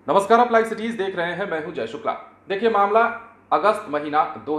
नमस्कार, आप live cities देख रहे हैं। मैं हूं जय शुक्ला। देखिए, मामला अगस्त महीना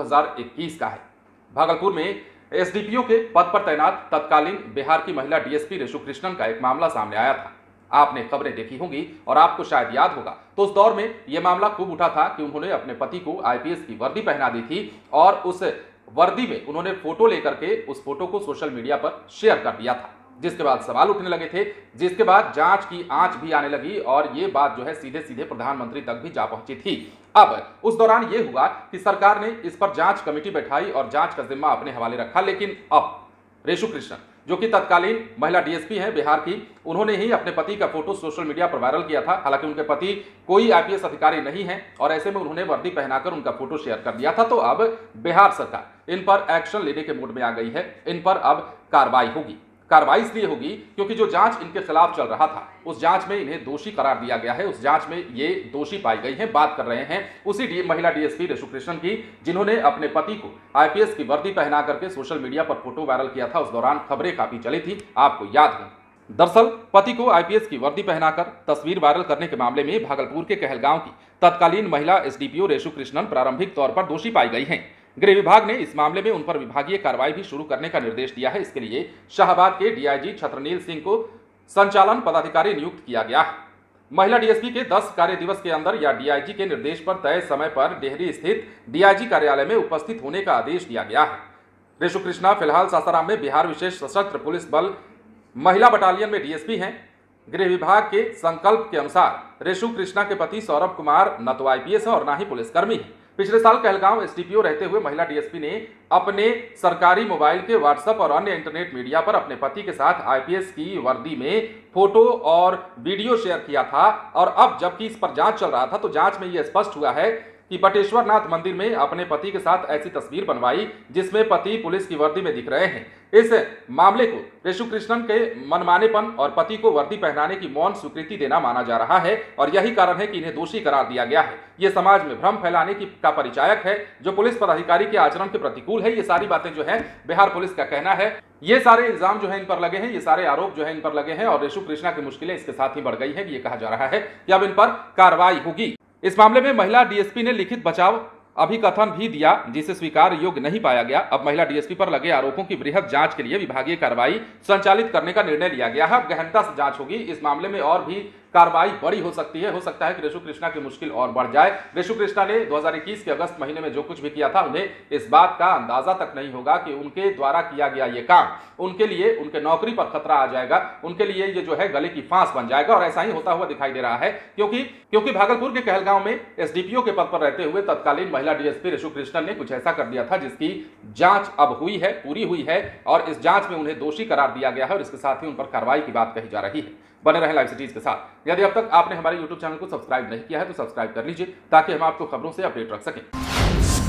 2021 का है। भागलपुर में एसडीपीओ के पद पर तैनात तत्कालीन बिहार की महिला डीएसपी रेशु कृष्णन का एक मामला सामने आया था। आपने खबरें देखी होंगी और आपको शायद याद होगा, तो उस दौर में यह मामला खूब उठा था कि उन्होंने अपने पति को आईपीएस की वर्दी पहना दी थी और उस वर्दी में उन्होंने फोटो लेकर के उस फोटो को सोशल मीडिया पर शेयर कर दिया था, जिसके बाद सवाल उठने लगे थे, जिसके बाद जांच की आंच भी आने लगी और ये बात जो है सीधे सीधे प्रधानमंत्री तक भी जा पहुंची थी। अब उस दौरान ये हुआ कि सरकार ने इस पर जांच कमेटी बैठाई और जांच का जिम्मा अपने हवाले रखा। लेकिन अब रेशु कृष्णन, जो कि तत्कालीन महिला डीएसपी हैं बिहार की, उन्होंने ही अपने पति का फोटो सोशल मीडिया पर वायरल किया था। हालांकि उनके पति कोई आईपीएस अधिकारी नहीं है और ऐसे में उन्होंने वर्दी पहनाकर उनका फोटो शेयर कर दिया था। तो अब बिहार सरकार इन पर एक्शन लेने के मूड में आ गई है। इन पर अब कार्रवाई होगी। कार्रवाई इसलिए होगी क्योंकि जो जांच इनके खिलाफ चल रहा था, उस जांच में इन्हें दोषी करार दिया गया है। उस जांच में ये दोषी पाई गई हैं। बात कर रहे हैं उसी महिला डीएसपी रेशु कृष्णन की, जिन्होंने अपने पति को आईपीएस की वर्दी पहना करके सोशल मीडिया पर फोटो वायरल किया था। उस दौरान खबरें काफी चली थी, आपको याद है। दरअसल पति को आईपीएस की वर्दी पहनाकर तस्वीर वायरल करने के मामले में भागलपुर के कहलगांव की तत्कालीन महिला एसडीपीओ रेशु कृष्णन प्रारंभिक तौर पर दोषी पाई गई हैं। गृह विभाग ने इस मामले में उन पर विभागीय कार्रवाई भी शुरू करने का निर्देश दिया है। इसके लिए शाहबाद के डीआईजी छत्रनील सिंह को संचालन पदाधिकारी नियुक्त किया गया है। महिला डीएसपी के 10 कार्य दिवस के अंदर या डीआईजी के निर्देश पर तय समय पर डेहरी स्थित डीआईजी कार्यालय में उपस्थित होने का आदेश दिया गया है। रेशु कृष्णा फिलहाल सासाराम में बिहार विशेष सशस्त्र पुलिस बल महिला बटालियन में डीएसपी हैं। गृह विभाग के संकल्प के अनुसार रेशु कृष्णा के पति सौरभ कुमार न तो आईपीएस है और न ही पुलिसकर्मी है। पिछले साल कहलगांव एसडीपीओ रहते हुए महिला डीएसपी ने अपने सरकारी मोबाइल के व्हाट्सएप और अन्य इंटरनेट मीडिया पर अपने पति के साथ आईपीएस की वर्दी में फोटो और वीडियो शेयर किया था। और अब जबकि इस पर जांच चल रहा था, तो जांच में यह स्पष्ट हुआ है कि बटेश्वर नाथ मंदिर में अपने पति के साथ ऐसी तस्वीर बनवाई जिसमें पति पुलिस की वर्दी में दिख रहे हैं। इस मामले को रेशु कृष्णन के मनमानेपन और पति को वर्दी पहनाने की मौन स्वीकृति देना माना जा रहा है और यही कारण है कि इन्हें दोषी करार दिया गया है। ये समाज में भ्रम फैलाने का परिचायक है, जो पुलिस पदाधिकारी के आचरण के प्रतिकूल है। ये सारी बातें जो है बिहार पुलिस का कहना है। ये सारे इल्जाम जो है इन पर लगे हैं, ये सारे आरोप जो है इन पर लगे हैं और रेशु कृष्णा की मुश्किलें इसके साथ ही बढ़ गई है। ये कहा जा रहा है कि अब इन पर कार्रवाई होगी। इस मामले में महिला डीएसपी ने लिखित बचाव अभिकथन भी दिया, जिसे स्वीकार योग्य नहीं पाया गया। अब महिला डीएसपी पर लगे आरोपों की वृहद जांच के लिए विभागीय कार्रवाई संचालित करने का निर्णय लिया गया है। अब गहनता से जांच होगी। इस मामले में और भी कार्रवाई बड़ी हो सकती है। हो सकता है कि रेशु कृष्णा की मुश्किल और बढ़ जाए। रेशु कृष्णा ने 2021 के अगस्त महीने में जो कुछ भी किया था, उन्हें इस बात का अंदाजा तक नहीं होगा कि उनके द्वारा किया गया ये काम उनके लिए, उनके नौकरी पर खतरा आ जाएगा, उनके लिए ये जो है गले की फांस बन जाएगा। और ऐसा ही होता हुआ दिखाई दे रहा है, क्योंकि भागलपुर के कहलगांव में एसडीपीओ के पद पर रहते हुए तत्कालीन महिला डीएसपी रेशु कृष्णन ने कुछ ऐसा कर दिया था जिसकी जांच अब हुई है, पूरी हुई है और इस जांच में उन्हें दोषी करार दिया गया है और इसके साथ ही उन पर कार्रवाई की बात कही जा रही है। बने रहे लाइव सिटीज के साथ। यदि अब तक आपने हमारे यूट्यूब चैनल को सब्सक्राइब नहीं किया है तो सब्सक्राइब कर लीजिए, ताकि हम आपको खबरों से अपडेट रख सकें।